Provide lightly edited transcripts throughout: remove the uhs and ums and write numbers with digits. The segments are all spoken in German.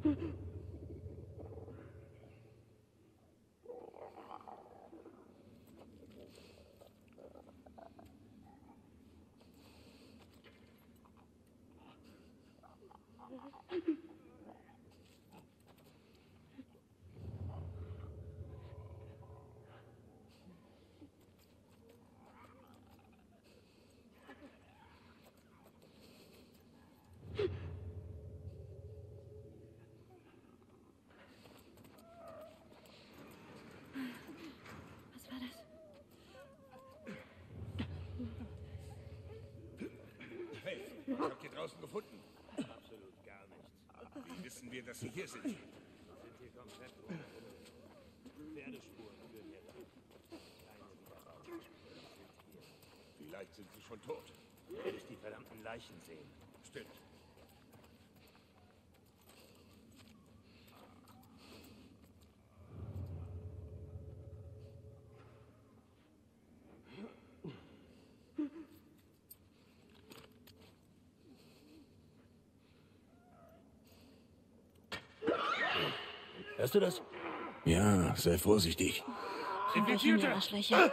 Was habt ihr draußen gefunden? Absolut gar nichts. Wie wissen wir, dass Sie hier sind? Wir sind hier komplett ohne Pferdespuren führen hier lang. Keine Wiederbau. Wir sind hier. Vielleicht sind Sie schon tot. Will ich die verdammten Leichen sehen? Stimmt. Hörst du das? Ja, sei vorsichtig. Infizierte! Arschlöcher.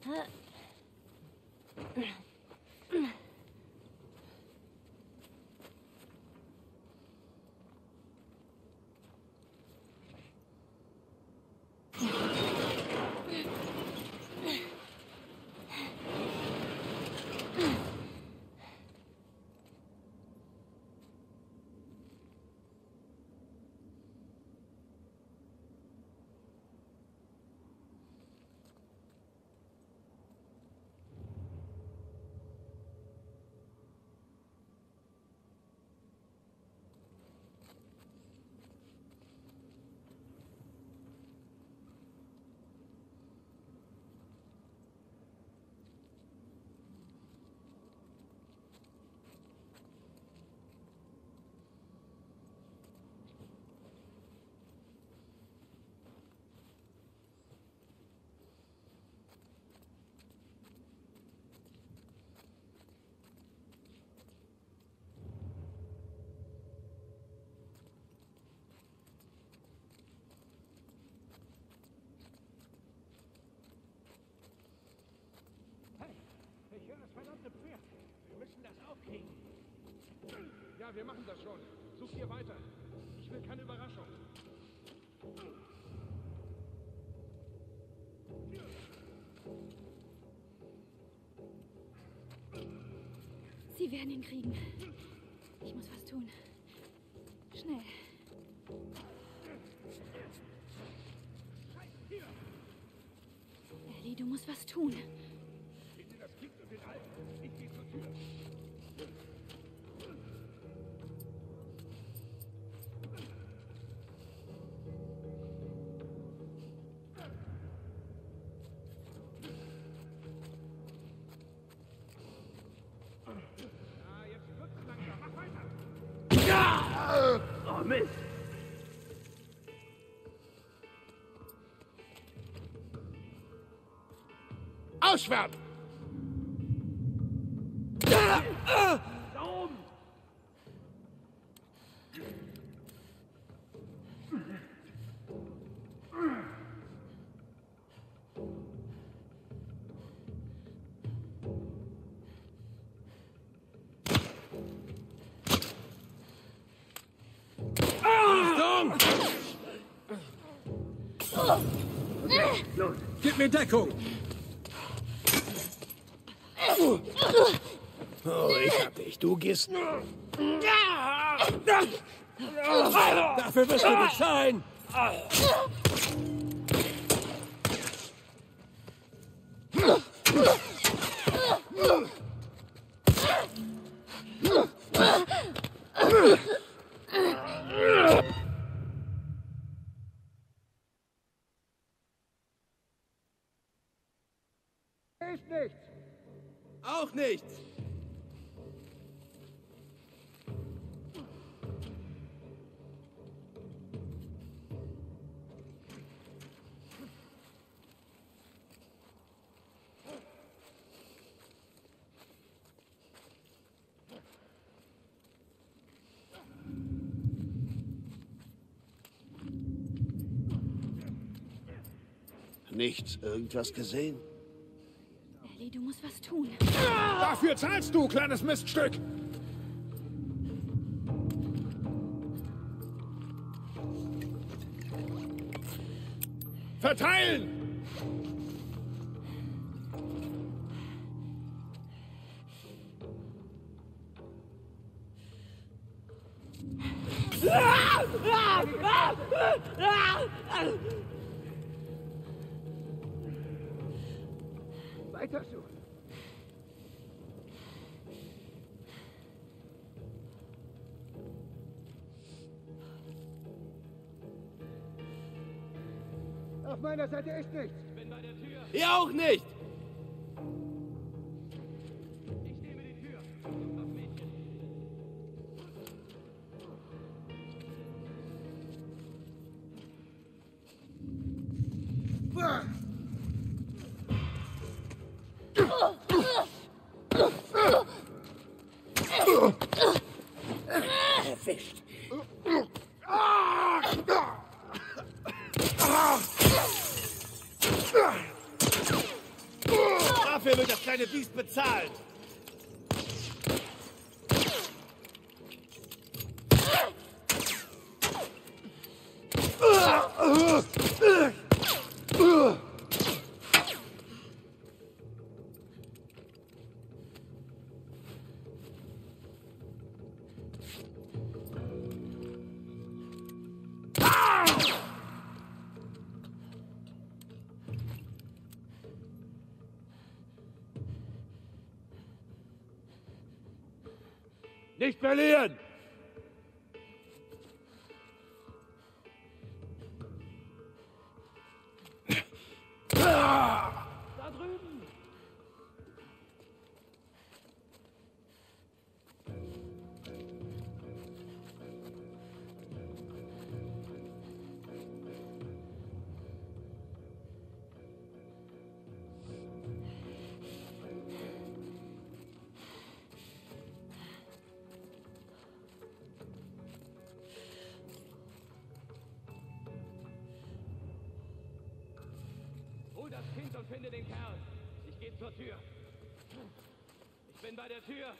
Ich höre das verdammte Pferd. Wir müssen das aufkriegen. Ja, wir machen das schon. Such hier weiter. Ich will keine Überraschung. Sie werden ihn kriegen. Ich muss was tun. Schnell. Ellie, du musst was tun. Finde das Kind und den Alten. Ich gehe zur Tür. Ah, jetzt wird's langsam. Mach weiter. Ja! Oh, Mist! Ausschwärmen! Da oben! Achtung! Los! Gib mir Deckung! Oh, ich hab dich. Du gehst. Dafür wirst du nicht sein! Ist nichts. Auch nichts! Nichts. Irgendwas gesehen? Ellie, du musst was tun. Dafür zahlst du, kleines Miststück. Verteilen! Weiter suchen. Auf meiner Seite ist nichts. Bin bei der Tür. Ihr auch nicht! Ich nehme die Tür. Sucht das Mädchen. Erwischt. Dafür wird das kleine Biest bezahlt. Nicht verlieren! Da drüben! Hol das Kind und finde den Kerl. Ich gehe zur Tür. Ich bin bei der Tür.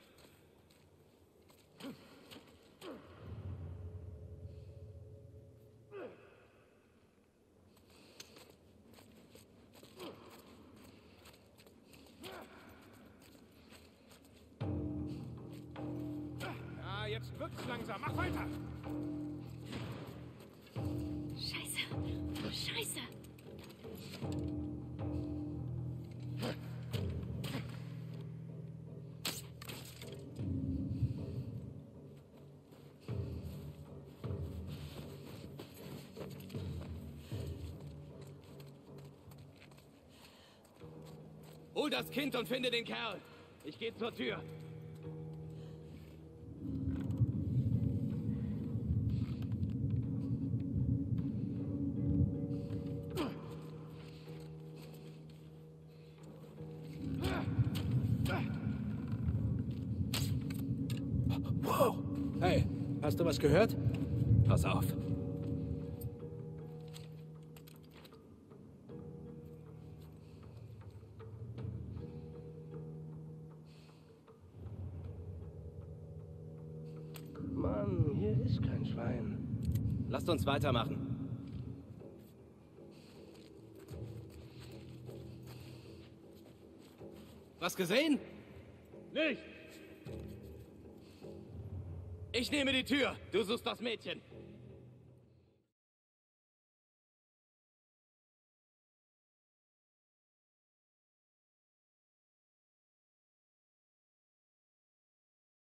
Ja, jetzt wird's langsam. Mach weiter. Scheiße. Scheiße. Hol das Kind und finde den Kerl. Ich gehe zur Tür. Wow. Hey, hast du was gehört? Pass auf. Mann, hier ist kein Schwein. Lasst uns weitermachen. Was gesehen? Nicht! Ich nehme die Tür. Du suchst das Mädchen.